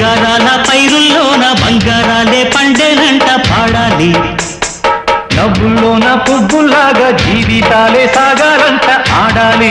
సింగారాల పైరుల్లోన బంగారాలే పండేనంట పాడాలి. నవ్వుల్లోన పువ్వులాగా జీవితాలే సాగాలంట ఆడాలి.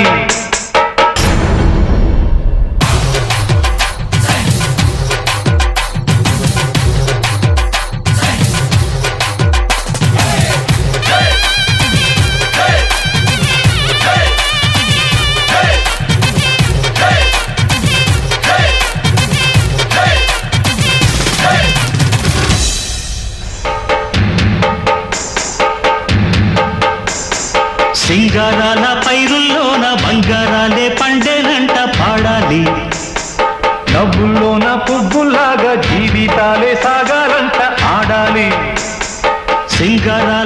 సింగారాల పైరుల్లోన బంగారాలే పండేనంట పాడాలి. నవ్వుల్లోన పువ్వులాగా జీవితాలే సాగాలంట ఆడాలి. సింగారా